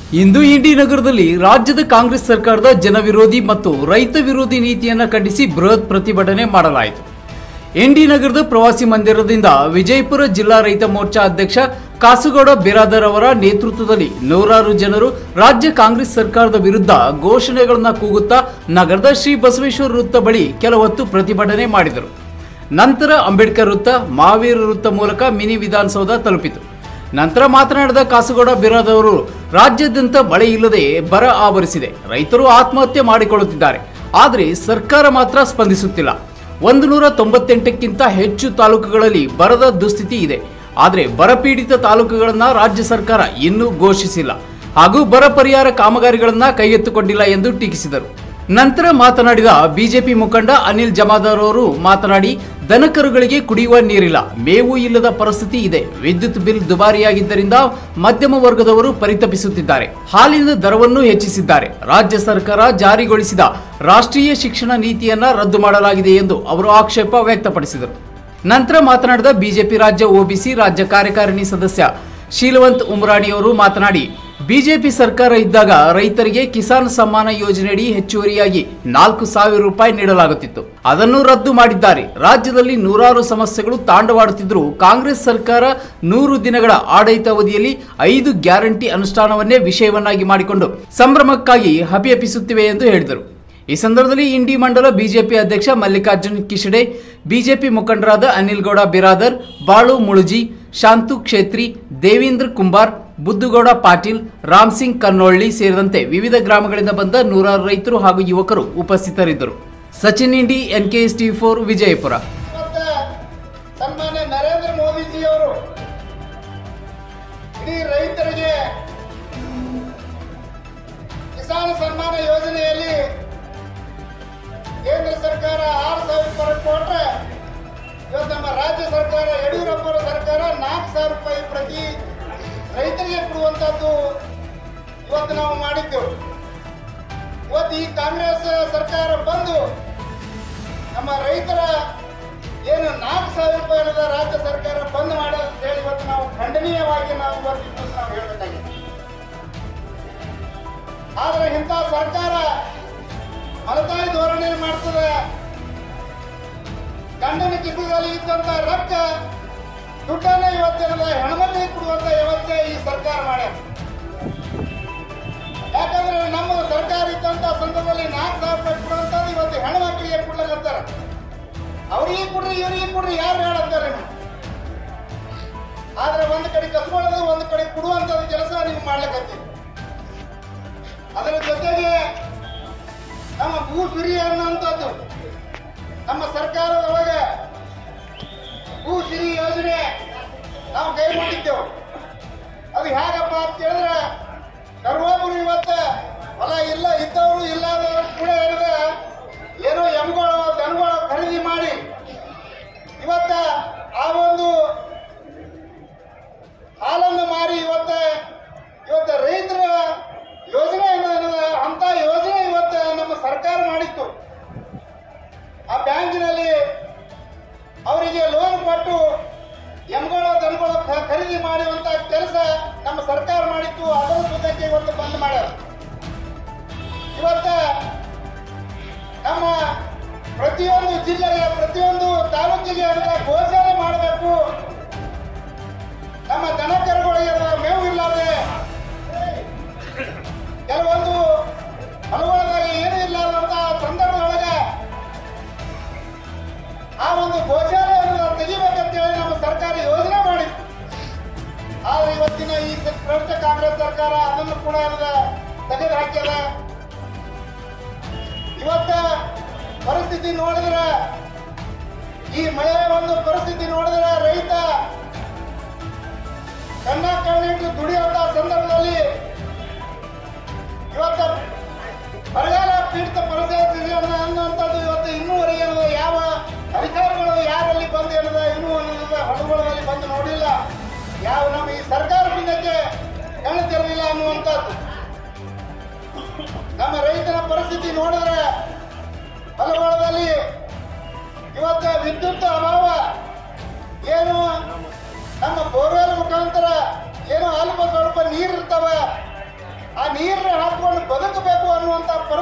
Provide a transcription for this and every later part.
ಇಂದು ಇಂಡಿ ನಗರದಲ್ಲಿ ರಾಜ್ಯದ ಕಾಂಗ್ರೆಸ್ ಸರ್ಕಾರದ ಜನವಿರೋಧಿ ಮತ್ತು ರೈತ ವಿರೋಧಿ ನೀತಿಯನ್ನು ಖಂಡಿಸಿ ಬೃಹತ್ ಪ್ರತಿಭಟನೆ ಮಾಡಲಾಯಿತು. ಇಂಡಿ ನಗರದ ಪ್ರವಾಸಿ ಮಂದಿರದಿಂದ ವಿಜಯಪುರ ಜಿಲ್ಲಾ ರೈತ ಮೋರ್ಚಾ ಅಧ್ಯಕ್ಷ ಕಾಸುಗೌಡ ಬಿರಾದರ್ ಅವರ ನೇತೃತ್ವದಲ್ಲಿ ನೂರಾರು ಜನರು ರಾಜ್ಯ ಕಾಂಗ್ರೆಸ್ ಸರ್ಕಾರದ ವಿರುದ್ಧ ಘೋಷಣೆಗಳನ್ನು ಕೂಗುತ್ತಾ ನಗರದ ಶ್ರೀ ಬಸವೇಶ್ವರ ವೃತ್ತ ಬಳಿ ಕೆಲ ಹೊತ್ತು ಪ್ರತಿಭಟನೆ ಮಾಡಿದರು. ನಂತರ ಅಂಬೇಡ್ಕರ್ ವೃತ್ತ, ಮಹಾವೀರ ವೃತ್ತ ಮೂಲಕ ಮಿನಿ ವಿಧಾನಸೌಧ ತಲುಪಿತು. ನಂತರ ಮಾತನಾಡಿದ ಕಾಸುಗೌಡ ಬಿರಾದರ್ ಅವರು, ರಾಜ್ಯಾದ್ಯಂತ ಮಳೆ ಇಲ್ಲದೆ ಬರ ಆವರಿಸಿದೆ, ರೈತರು ಆತ್ಮಹತ್ಯೆ ಮಾಡಿಕೊಳ್ಳುತ್ತಿದ್ದಾರೆ, ಆದರೆ ಸರ್ಕಾರ ಮಾತ್ರ ಸ್ಪಂದಿಸುತ್ತಿಲ್ಲ. 198ಕ್ಕಿಂತ ಹೆಚ್ಚು ತಾಲೂಕುಗಳಲ್ಲಿ ಬರದ ದುಸ್ಥಿತಿ ಇದೆ, ಆದರೆ ಬರಪೀಡಿತ ತಾಲೂಕುಗಳನ್ನು ರಾಜ್ಯ ಸರ್ಕಾರ ಇನ್ನೂ ಘೋಷಿಸಿಲ್ಲ ಹಾಗೂ ಬರ ಪರಿಹಾರ ಕಾಮಗಾರಿಗಳನ್ನು ಕೈಗೆತ್ತಿಕೊಂಡಿಲ್ಲ ಎಂದು ಟೀಕಿಸಿದರು. ನಂತರ ಮಾತನಾಡಿದ ಬಿಜೆಪಿ ಮುಖಂಡ ಅನಿಲ್ ಜಮಾದಾರ್ ಅವರು ಮಾತನಾಡಿ, ದನಕರುಗಳಿಗೆ ಕುಡಿಯುವ ನೀರಿಲ್ಲ, ಮೇವು ಇಲ್ಲದ ಪರಿಸ್ಥಿತಿ ಇದೆ, ವಿದ್ಯುತ್ ಬಿಲ್ ದುಬಾರಿಯಾಗಿದ್ದರಿಂದ ಮಧ್ಯಮ ವರ್ಗದವರು ಪರಿತಪಿಸುತ್ತಿದ್ದಾರೆ, ಹಾಲಿನ ದರವನ್ನು ಹೆಚ್ಚಿಸಿದ್ದಾರೆ, ರಾಜ್ಯ ಸರ್ಕಾರ ಜಾರಿಗೊಳಿಸಿದ ರಾಷ್ಟ್ರೀಯ ಶಿಕ್ಷಣ ನೀತಿಯನ್ನ ರದ್ದು ಮಾಡಲಾಗಿದೆ ಎಂದು ಅವರು ಆಕ್ಷೇಪ ವ್ಯಕ್ತಪಡಿಸಿದರು. ನಂತರ ಮಾತನಾಡಿದ ಬಿಜೆಪಿ ರಾಜ್ಯ ಒಬಿಸಿ ರಾಜ್ಯ ಕಾರ್ಯಕಾರಿಣಿ ಸದಸ್ಯ ಶೀಲವಂತ್ ಉಮ್ರಾಣಿ ಅವರು ಮಾತನಾಡಿ, ಬಿಜೆಪಿ ಸರ್ಕಾರ ಇದ್ದಾಗ ರೈತರಿಗೆ ಕಿಸಾನ್ ಸಮ್ಮಾನ ಯೋಜನೆಯಡಿ ಹೆಚ್ಚುವರಿಯಾಗಿ 4,000 ರೂಪಾಯಿ ನೀಡಲಾಗುತ್ತಿತ್ತು, ಅದನ್ನು ರದ್ದು ಮಾಡಿದ್ದಾರೆ. ರಾಜ್ಯದಲ್ಲಿ ನೂರಾರು ಸಮಸ್ಯೆಗಳು ತಾಂಡವಾಡುತ್ತಿದ್ದರೂ ಕಾಂಗ್ರೆಸ್ ಸರ್ಕಾರ 100 ದಿನಗಳ ಆಡಳಿತಾವಧಿಯಲ್ಲಿ 5 ಗ್ಯಾರಂಟಿ ಅನುಷ್ಠಾನವನ್ನೇ ವಿಷಯವನ್ನಾಗಿ ಮಾಡಿಕೊಂಡು ಸಂಭ್ರಮಕ್ಕಾಗಿ ಹಪಿಹಪಿಸುತ್ತಿವೆ ಎಂದು ಹೇಳಿದರು. ಈ ಸಂದರ್ಭದಲ್ಲಿ ಇಂಡಿ ಮಂಡಲ ಬಿಜೆಪಿ ಅಧ್ಯಕ್ಷ ಮಲ್ಲಿಕಾರ್ಜುನ್ ಕಿಶಡೆ, ಬಿಜೆಪಿ ಮುಖಂಡರಾದ ಅನಿಲ್ ಗೌಡ ಬಿರಾದರ್, ಬಾಳು ಮುಳುಜಿ, ಶಾಂತು ಕ್ಷೇತ್ರಿ, ದೇವೇಂದ್ರ ಕುಂಬಾರ್, ಬುದ್ದುಗೌಡ ಪಾಟೀಲ್, ರಾಮ್ ಸಿಂಗ್ ಕನ್ನೋಳ್ಳಿ ಸೇರಿದಂತೆ ವಿವಿಧ ಗ್ರಾಮಗಳಿಂದ ಬಂದ ನೂರಾರು ರೈತರು ಹಾಗೂ ಯುವಕರು ಉಪಸ್ಥಿತರಿದ್ದರು. ಸಚಿನ್ ಇಂಡಿ, NKS TV4 ವಿಜಯಪುರ. ಸನ್ಮಾನ್ಯ ನರೇಂದ್ರ ಮೋದಿಜಿ ಅವರು ಇಡೀ ರೈತರಿಗೆ ಕಿಸಾನ್ ಸನ್ಮಾನ ಯೋಜನೆಯಲ್ಲಿ ಕೇಂದ್ರ ಸರ್ಕಾರ 6,000 ರೂಪಾಯಿ ಕೊಟ್ಟರೆ, ಇವತ್ತು ನಮ್ಮ ರಾಜ್ಯ ಸರ್ಕಾರ ಯಡಿಯೂರಪ್ಪರ ಸರ್ಕಾರ 4,000 ರೂಪಾಯಿ ಪ್ರತಿ ರೈತರಿಗೆ ಕೊಡುವಂತದ್ದು ಇವತ್ತು ನಾವು ಮಾಡಿದ್ದೆವು. ಇವತ್ತು ಈ ಕಾಂಗ್ರೆಸ್ ಸರ್ಕಾರ ಬಂದು ನಮ್ಮ ರೈತರ ಏನು 4,000 ರೂಪಾಯಿ ರಾಜ್ಯ ಸರ್ಕಾರ ಬಂದ್ ಮಾಡೋದು ಅಂತ ಹೇಳಿ ಇವತ್ತು ನಾವು ಖಂಡನೀಯವಾಗಿ ನಾವು ಇವತ್ತು ನಾವು ಹೇಳಬೇಕಾಗಿದೆ. ಆದ್ರೆ ಇಂಥ ಸರ್ಕಾರ ಮಲತಾಯಿ ಧೋರಣೆ ಮಾಡ್ತದೆ. ಗಂಡನ ಕಿಸಿದಲ್ಲಿ ಇದ್ದಂತ ರೊಕ್ಕ ದುಡ್ಡನ್ನ ಇವತ್ತಿನ ಹೆಣ್ಮಕ್ಳಿಗೆ ಕೊಡುವಂತ ವ್ಯವಸ್ಥೆ ಈ ಸರ್ಕಾರ ಮಾಡ್ಯಾರ. ಯಾಕಂದ್ರೆ ನಮ್ಮ ಸರ್ಕಾರ ಇದ್ದಂತ ಸಂದರ್ಭದಲ್ಲಿ 4,000 ರೂಪಾಯಿ ಕೊಡುವಂತದ್ದು ಇವತ್ತು ಹೆಣ್ಮಕ್ಳಿಗೆ ಕೊಡ್ಲಕತ್ತಾರ. ಅವ್ರಿಗೆ ಕೊಡ್ರಿ, ಇವರಿಗೆ ಕೊಡ್ರಿ, ಯಾರು ಹೇಳಂತಾರೆ. ಆದ್ರೆ ಒಂದ್ ಕಡೆ ಕಸ್ಕೊಳ್ಳೋದು, ಒಂದ್ ಕಡೆ ಕೊಡುವಂತದ್ದು ಕೆಲಸ ನೀವು ಮಾಡ್ಲಿಕ್ಕತ್ತೀವಿ. ಅದರ ಜೊತೆಗೆ ನಮ್ಮ ಭೂಸಿರಿ ಅನ್ನುವಂಥದ್ದು ನಮ್ಮ ಸರ್ಕಾರದೊಳಗೆ ಭೂಸಿರಿ ಯೋಜನೆ ನಾವು ಕೈಗೊಂಡಿದ್ದೆವು. ಅದು ಹೇಗಪ್ಪ ಅಂತ ಹೇಳಿದ್ರೆ, ಕರ್ವಾಬರು ಇವತ್ತು ಹೊಲ ಇಲ್ಲ ಇದ್ದವರು ಇಲ್ಲದವರು ಕೂಡ ಹೇಳಿದ್ರೆ ಏನೋ ಎಮ್ಗಳು ದನಗಳು ಖರೀದಿ ಮಾಡಿ ಇವತ್ತ ಆ ಒಂದು ಹಾಲನ್ನು ಮಾರಿ ಇವತ್ತು ರೈತರ ಯೋಜನೆ ಅಂತ ಯೋಜನೆ ಇವತ್ತು ನಮ್ಮ ಸರ್ಕಾರ ಮಾಡಿತ್ತು. ಆ ಬ್ಯಾಂಕಿನಲ್ಲಿ ಅವರಿಗೆ ಲೋನ್ ಕೊಟ್ಟು ಎಮ್ಗಳು ದನಗಳು ಖರೀದಿ ಮಾಡುವಂತ ಕೆಲಸ ನಮ್ಮ ಸರ್ಕಾರ ಮಾಡಿತ್ತು. ಅದರ ಜೊತೆಗೆ ಇವತ್ತು ಬಂದ್ ಮಾಡ್ಯಾರ. ಇವತ್ತ ನಮ್ಮ ಪ್ರತಿಯೊಂದು ಜಿಲ್ಲೆಗೆ, ಪ್ರತಿಯೊಂದು ತಾಲೂಕಿಗೆ ಅದನ್ನ ಘೋಷಣೆ ಮಾಡಬೇಕು. ನಮ್ಮ ದನಕರುಗಳಿಗೆ ಮೇವು ಇಲ್ಲದೆ ಕೆಲವೊಂದು ಹೊಲಗಳಲ್ಲಿ ಏನೂ ಇಲ್ಲದಂತ ಸಂದರ್ಭದೊಳಗೆ ಆ ಒಂದು ಘೋಷಣೆಯನ್ನು ತೆಗಿಬೇಕಂತೇಳಿ ನಮ್ಮ ಸರ್ಕಾರ ಯೋಜನೆ ಮಾಡಿತ್ತು. ಆದ್ರೆ ಇವತ್ತಿನ ಈ ಭ್ರಷ್ಟ ಕಾಂಗ್ರೆಸ್ ಸರ್ಕಾರ ಅದನ್ನು ಕೂಡ ತೆಗೆದು ಹಾಕ್ಯದ. ಇವತ್ತ ಪರಿಸ್ಥಿತಿ ನೋಡಿದ್ರೆ, ಈ ಮಳೆ ಒಂದು ಪರಿಸ್ಥಿತಿ ನೋಡಿದ್ರೆ ರೈತ ಕಣ್ಣಿಟ್ಟು ದುಡಿಯುವಂತ ಸಂದರ್ಭದಲ್ಲಿ ಇವತ್ತು ಬರಗಾಲ ಪೀಡಿತ ಪರಿಸ್ಥಿತಿ ಅನ್ನುವಂಥದ್ದು ಇವತ್ತು ಇನ್ನೂವರೆಗೆ ಯಾವ ಅಧಿಕಾರಿಗಳು ಯಾರಲ್ಲಿ ಬಂದು ಏನದ ಇನ್ನೂ ಹೊಲಗಳಲ್ಲಿ ಬಂದು ನೋಡಿಲ್ಲ. ಯಾವ ನಮ್ಮ ಈ ಸರ್ಕಾರ ಬಿನ್ನಕ್ಕೆ ಕಣ್ಣು ತೆರಲಿಲ್ಲ ಅನ್ನುವಂಥದ್ದು. ನಮ್ಮ ರೈತನ ಪರಿಸ್ಥಿತಿ ನೋಡಿದ್ರೆ ಹೊಲಗಳಲ್ಲಿ ಇವತ್ತು ವಿದ್ಯುತ್ ಅಭಾವ, ಏನು ನಮ್ಮ ಬೋರ್ವೆಲ್ ಮುಖಾಂತರ ಏನೋ ಅಲ್ಪ ಸ್ವಲ್ಪ ನೀರು ಇರ್ತವೆ, ಆ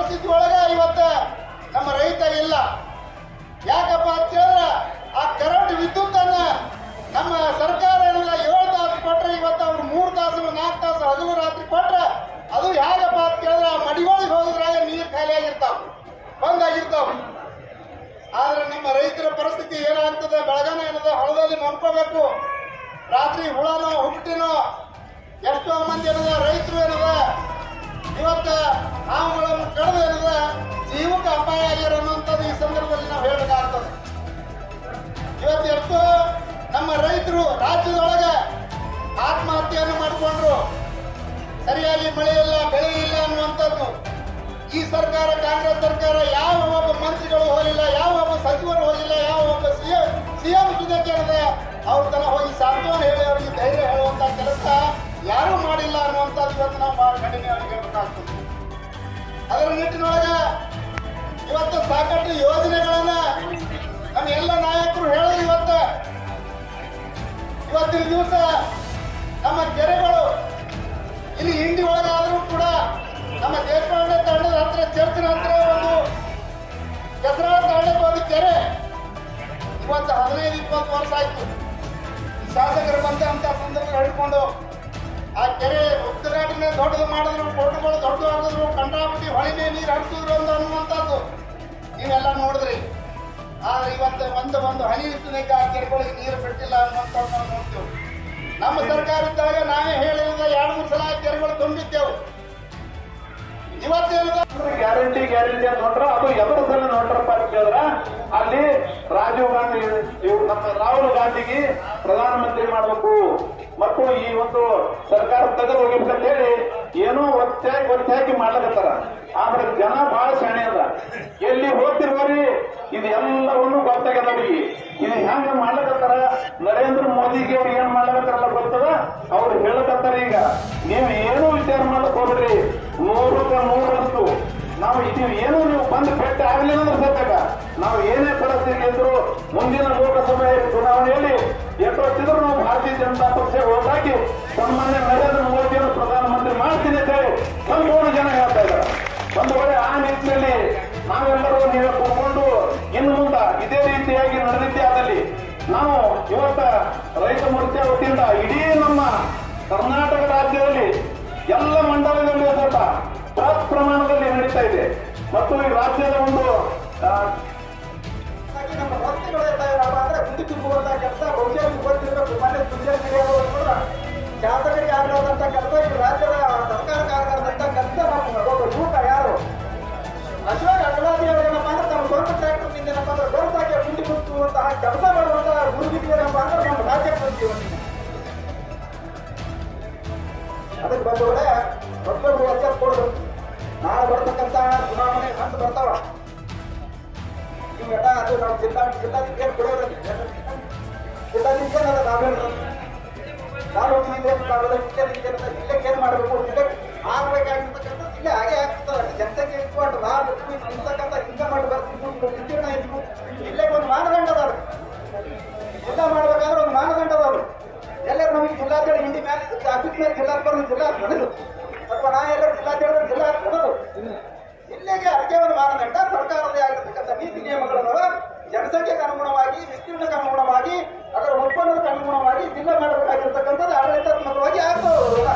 ಪರಿಸ್ಥಿತಿ ಒಳಗೆ ಇವತ್ತ ನಮ್ಮ ರೈತ ಇಲ್ಲ. ಯಾಕಪ್ಪ ಅಂತ ಹೇಳಿದ್ರೆ ಆ ಕರೆಂಟ್ ವಿದ್ಯುತ್ತನ್ನ ನಮ್ಮ ಸರ್ಕಾರ 7 ತಾಸು ಕೊಟ್ರೆ ಇವತ್ತು ಅವ್ರು 3 ತಾಸು 4 ತಾಸು ಹಗಲು ರಾತ್ರಿ ಕೊಟ್ರೆ ಅದು ಹೇಗಪ್ಪ ಅಂತ ಹೇಳಿದ್ರೆ ಆ ಮಡಿಗಳಿಗೆ ಹೋಗಿದ್ರಾಗ ನೀರು ಖಾಲಿ ಆಗಿರ್ತಾವ, ಬಂದಾಗಿರ್ತಾವ. ಆದ್ರೆ ನಮ್ಮ ರೈತರ ಪರಿಸ್ಥಿತಿ ಏನಾಗ್ತದೆ, ಬೆಳಗಾನ ಏನದ ಹೊಲದಲ್ಲಿ ಮನ್ಕೋಬೇಕು, ರಾತ್ರಿ ಹುಳನೋ ಹುಟ್ಟಿನೋ ಎಷ್ಟೋ ಮಂದಿ ಏನದ ರೈತರು ಏನದ ಇವತ್ತ ಹಾವುಗಳನ್ನು ಕಳೆದು ಏನದ ಜೀವಕ್ಕೆ ಅಪಾಯ ಆಗಿರೋಂಥದ್ದು ಈ ಸಂದರ್ಭದಲ್ಲಿ ನಾವು ಹೇಳಬೇಕಾಗ್ತದೆ. ಇವತ್ತು ಎಷ್ಟೋ ನಮ್ಮ ರೈತರು ರಾಜ್ಯದೊಳಗೆ ಆತ್ಮಹತ್ಯೆಯನ್ನು ಮಾಡಿಕೊಂಡ್ರು. ಸರಿಯಾಗಿ ಮಳೆ ಇಲ್ಲ, ಬೆಳೆ ಇಲ್ಲ ಅನ್ನುವಂಥದ್ದು. ಈ ಸರ್ಕಾರ, ಕಾಂಗ್ರೆಸ್ ಸರ್ಕಾರ, ಯಾವ ಒಬ್ಬ ಮಂತ್ರಿಗಳು ಹೋಗಿಲ್ಲ, ಯಾವ ಒಬ್ಬ ಸಚಿವರು ಹೋಗಿಲ್ಲ, ಯಾವ ಒಬ್ಬ ಸಿಎಂ ಸುದಕ್ಕೆ ಅವ್ರ ತನ ಹೋಗಿ ಸಾಂತ್ವನ ಹೇಳಿ ಅವರಿಗೆ ಧೈರ್ಯ ಹೇಳುವಂತ ಕೆಲಸ ಯಾರೂ ಮಾಡಿಲ್ಲ ಅನ್ನುವಂಥದ್ದು ಇವತ್ತು ನಾವು ಬಹಳ ಕಠಿಣವಾಗಿ ಹೇಳ್ಬೇಕಾಗ್ತದೆ. ಅದರ ನಿಟ್ಟಿನೊಳಗೆ ಇವತ್ತು ಸಾಕಷ್ಟು ಯೋಜನೆಗಳನ್ನ ನಮ್ಮ ಎಲ್ಲ ನಾಯಕರು ಹೇಳೋದು. ಇವತ್ತಿನ ದಿವಸ ನಮ್ಮ ಕೆರೆಗಳು ಇಲ್ಲಿ ಹಿಂಡಿ ಒಳಗಾದರೂ ಕೂಡ ನಮ್ಮ ದೇಶಪಾಂಡೆ ತಂಡದ ಹತ್ರ ಚರ್ಚಿನ ಹತ್ರ ಒಂದು ಕೆಸರಾಳ ತಾಂಡಕ್ಕೆ ಒಂದು ಕೆರೆ ಇವತ್ತು 15-20 ವರ್ಷ ಆಯ್ತು. ಶಾಸಕರು ಬಂದಂತ ಸಂದರ್ಭ ಹಿಡ್ಕೊಂಡು ಆ ಕೆರೆ ಉದ್ಘಾಟನೆ ದೊಡ್ಡದು ಮಾಡಿದ್ರು, ಕೋಟುಗಳು ದೊಡ್ಡ ಆಗಿದ್ರು, ಕಂಡಾಪಟ್ಟಿ ಹೊಳಿನೇ ನೀರು ಹರಿಸಿದ್ರು ಅನ್ನುವಂಥದ್ದು ನೀವೆಲ್ಲ ನೋಡಿದ್ರಿ. ಆದ್ರೆ ಇವತ್ತು ಒಂದು ಹನಿ ಇರ್ತದಕ್ಕೆ ಆ ಕೆರೆಗಳಿಗೆ ನೀರು ಬಿಟ್ಟಿಲ್ಲ ಅನ್ನುವಂಥದ್ದು ನಾವು ನೋಡ್ತೇವೆ. ನಮ್ಮ ಸರ್ಕಾರ ಇದ್ದಾಗ ನಾವೇ ಹೇಳಿದ 2-3 ಸಲ ಕೆರೆಗಳು ತುಂಬಿದ್ದೆವು. ಇವತ್ತೇನು ಗ್ಯಾರಂಟಿ ಅಂತ ನೋಡ್ರ, ಅದು ಎದುರು ಸಲ ನೋಡ್ರಪ್ಪ ಅಂತ ಹೇಳಿದ್ರ ಅಲ್ಲಿ ರಾಜೀವ್ ಗಾಂಧಿ ನಮ್ಮ ರಾಹುಲ್ ಗಾಂಧಿಗೆ ಪ್ರಧಾನಮಂತ್ರಿ ಮಾಡಬೇಕು ಮತ್ತು ಈ ಒಂದು ಸರ್ಕಾರ ತೆಗೆದು ಹೋಗಿಬೇಕಂತ ಹೇಳಿ ಏನೋ ಒತ್ತೆ ಹಾಕಿ ಮಾಡ್ಲಕತ್ತಾರ. ಆದ್ರೆ ಜನ ಬಹಳ ಶಾಣೆ ಅದ. ಎಲ್ಲಿ ಹೋಗ್ತಿರ್ಬೋರಿ ಇದೆಲ್ಲವನ್ನು ಗೊತ್ತಾಗ್ಯದ ಅವ್ರಿಗೆ. ಇದು ಹೆಂಗ ಮಾಡ್ಲಕತ್ತಾರ, ನರೇಂದ್ರ ಮೋದಿಗೆ ಅವ್ರು ಏನ್ ಮಾಡ್ಲಕತ್ತಾರಲ್ಲ ಗೊತ್ತದ. ಅವ್ರು ಹೇಳಕತ್ತಾರ ಈಗ ನೀವು ಏನೂ ವಿಚಾರ ಮಾಡಕ್ ಹೋಗ್ರಿ, 100% ನಾವು ಇದು ಏನು ನೀವು ಬಂದು ಭೇಟಿ ಆಗ್ಲಿಲ್ಲ ಅಂದ್ರೆ ಸತ್ತಾಗ ನಾವು ಏನೇ ಪರಿಸ್ಥಿತಿ ಇದ್ರು ಮುಂದಿನ ಲೋಕಸಭೆ ಚುನಾವಣೆಯಲ್ಲಿ ಎಷ್ಟೊತ್ತಿದ್ರು ನಾವು ಭಾರತೀಯ ಜನತಾ ಪಕ್ಷ ಹೋಗಿ ಸನ್ಮಾನ್ಯ ನರೇಂದ್ರ ಮೋದಿಯನ್ನು ಪ್ರಧಾನಮಂತ್ರಿ ಮಾಡ್ತೀನಿ ಅಂತ ಹೇಳಿ ಸಂಪೂರ್ಣ ಜನ ಹೇಳ್ತಾ ಇದ್ದಾರೆ. ಒಂದು ವೇಳೆ ಆ ನಿಟ್ಟಿನಲ್ಲಿ ನಾವೆಲ್ಲರೂ ನೀವೇ ಕೂತ್ಕೊಂಡು ಇನ್ನು ಮುಂದೆ ಇದೇ ರೀತಿಯಾಗಿ ನಡೆದಿದ್ದೇ ಆದಲ್ಲಿ ನಾವು ಇವತ್ತ ರೈತ ಮೋರ್ಚಾ ವತಿಯಿಂದ ಇಡೀ ನಮ್ಮ ಕರ್ನಾಟಕ ರಾಜ್ಯದಲ್ಲಿ ಎಲ್ಲ ಮಂಡಲಗಳಲ್ಲಿ ಸ್ವಲ್ಪ ಬೃಹತ್ ಪ್ರಮಾಣದಲ್ಲಿ ನಡೀತಾ ಇದೆ ಮತ್ತು ಈ ರಾಜ್ಯದ ಒಂದು ನಮ್ಮ ರಸ್ತೆಗಳು ಅಂದ್ರೆ ಮುಂದೆ ತುಂಬುವಂತಹ ಕೆಲಸ ಬಹುಶಃ ಗೊತ್ತಿರಬೇಕು. ಮನೆ ಶಾಸಕರಿಗೆ ಆಗಲಾದಂತ ಕೆಲಸ ಈ ರಾಜ್ಯದ ಸರ್ಕಾರಕ್ಕೆ ಆಗಲಾದಂತ ಕೆಲಸ ನಮ್ಮ ಊಟ ಯಾರು ಅಶೋಕ್ ಅಗಲಾದಿ ಅವರೇನಪ್ಪ ಅಂದ್ರೆ ನಮ್ಮ ಸ್ವಂತ ಟ್ರ್ಯಾಕ್ಟರ್ ನಿಂದೇನಪ್ಪ ಅಂದ್ರೆ ಗೊತ್ತಾಗಿ ಮುಂದೆ ಕೂತುವಂತಹ ಕೆಲಸ ಮಾಡುವಂತಹ ಗುರುಗಿರಿಯೇನಪ್ಪ ಅಂದ್ರೆ ನಮ್ಮ ರಾಜ್ಯಕ್ಕೆ ಬರ್ತೀವಿ. ಅದಕ್ಕೆ ಬಂದವಳೆ ಮತ್ತೊಬ್ಬರು ಎಚ್ಚರ ಕೊಡೋದು. ನಾಳೆ ಬರ್ತಕ್ಕಂತ ಚುನಾವಣೆ ಅಂತ ಬರ್ತಾವ ಇವೆಲ್ಲ ಅದು ನಾವು ಜಿಲ್ಲಾಧಿಕಾರಿ ಕೊಡೋದು. ಜಿಲ್ಲಾಧಿಕಾರಿ ನಾವೇನು ಜಿಲ್ಲೆಗೆ ಏನ್ ಮಾಡಬೇಕು, ಜಿಲ್ಲೆಗೆ ಆಗ್ಬೇಕಾಗಿರ್ತಕ್ಕಂಥ ಜಿಲ್ಲೆ ಹಾಗೆ ಆಗ್ತದೆ. ಜನಸಂಖ್ಯೆ ಇಟ್ಕೊಂಡು ನಾವು ಇಂತಕ್ಕಂಥ ಹಿಂಗ ಮಾಡಿ ಬರ್ತೀವಿ, ವಿಸ್ತೀರ್ಣ ಇದ್ವು. ಜಿಲ್ಲೆಗೆ ಒಂದು ಮಾನದಂಡ ಅದಾವ. ಜಿಲ್ಲಾ ಮಾಡ್ಬೇಕಾದ್ರೆ ಒಂದು ಮಾನದಂಡ ಅದಾವ್ರು. ಎಲ್ಲರೂ ನಮಗೆ ಜಿಲ್ಲಾಧಿಕಾರಿ ಹಿಂದಿ ಮೇಲೆ ಆಫೀಸ್ ಮೇಲೆ ಜಿಲ್ಲಾಧಿಕಾರಿ ಜಿಲ್ಲಾ ಕೊಡೋದು ಅಥವಾ ನಾ ಎಲ್ಲರೂ ಜಿಲ್ಲಾಧಿಕಾರಿ ಜಿಲ್ಲಾ ಕೊಡೋದು. ಜಿಲ್ಲೆಗೆ ಅದಕ್ಕೆ ಒಂದು ಮಾನದಂಡ ಸರ್ಕಾರದೇ ಆಗಿರ್ತಕ್ಕಂಥ ನೀತಿ ನಿಯಮಗಳನ್ನ ಜನಸಂಖ್ಯೆಗೆ ಅನುಗುಣವಾಗಿ, ವಿಸ್ತೀರ್ಣಕ್ಕೆ ಅನುಗುಣವಾಗಿ, ಅದರ ಉತ್ಪನ್ನಕ್ಕೆ ಅನುಗುಣವಾಗಿ ಜಿಲ್ಲೆ ಮಾಡಬೇಕಾಗಿರ್ತಕ್ಕಂಥದ್ದು ಆಡಳಿತಾತ್ಮಕವಾಗಿ ಆಗ್ತದಲ್ಲ.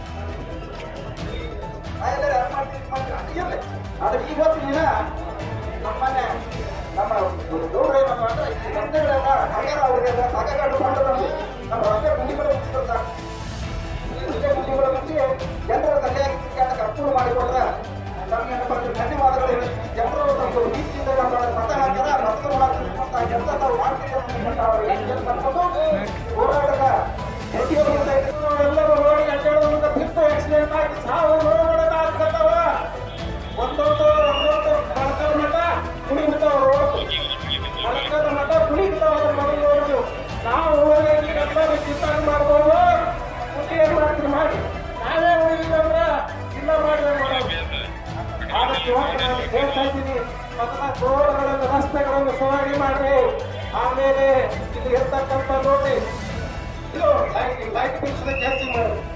ನಾವೆಲ್ಲರೂ ಯಾರು ಮಾಡ್ತೀವಿ ಆದ್ರೆ ಇವತ್ತಿನ ನಮ್ಮನೆ ನಮ್ಮ ಗೌಡ್ರ ಏನಪ್ಪ ಅಂದ್ರೆ ಈ ರಸ್ತೆಗಳೆಲ್ಲ ಹಗರ ಅವರಿಗೆಲ್ಲ ಸಾಕಾಗಲು ಮಾಡೋದ್ರಲ್ಲಿ ನಮ್ಮ ರಸ್ತೆ ಗುಂಡಿಗಳು ಮುಗಿಸ್ತಾರೆ. ರಸ್ತೆ ಗುಂಡಿಗಳು ಮುಚ್ಚಿ ಜನರ ಸರಿಯಾಗಿ ಅನುಕೂಲ ಮಾಡಿಕೊಟ್ರೆ ನಮ್ಗೇನಪ್ಪ ಅಂದ್ರೆ ಧನ್ಯವಾದಗಳು. ಜನರು ನಮ್ಮ ನೀತಿಯಿಂದ ಮತ ಹಾಕ್ತಾರೆ, ಮತಗಳು ಹಾಕಿರುವಂತಹ ಕೆಲಸ ನಾವು ಮಾಡ್ತೀವಿ. ಹೋರಾಟದ ಎಲ್ಲರೂ ರೋಡ್ ಅಡ್ಡಾಡುವಂತ ಬಿಟ್ಟು ಆಕ್ಸಿಡೆಂಟ್ ಆಗಿ ಸಾವು ನೋಡೋದಾಗ್ತವ. ಒಂದೊಂದು ಮಳಕದ ಮಠ ಕುಣಿತಾವ, ಮಳಕದ ಮಠ ಕುಣಿತಾವ. ಮೊದಲು ನೋಡುದು ನಾವು ಎಲ್ಲರೂ ಚಿಂತನೆ ಮಾಡ್ಬೋದು. ಮುಂದೆ ಏನ್ ಮಾಡ್ತೀವಿ ಮಾಡಿ, ನಾವೇ ಉಳಿದಿಲ್ಲ ಅಂದ್ರೆ ಇಲ್ಲ ಮಾಡಿ ಆದಷ್ಟು ನಾನು ಹೇಳ್ತಾ ಇದ್ದೀನಿ. ರೋಡ್ಗಳನ್ನು ರಸ್ತೆಗಳನ್ನು ಸವಾರಿ ಮಾಡ್ರಿ. ಆಮೇಲೆ ಇಲ್ಲಿ ಇರ್ತಕ್ಕಂಥ ನೋಡಿ ಇದು ಲೈಟ್ ಬಿಡಿಸೋದಕ್ಕೆ ಜಾಸ್ತಿ ಮಾಡೋದು.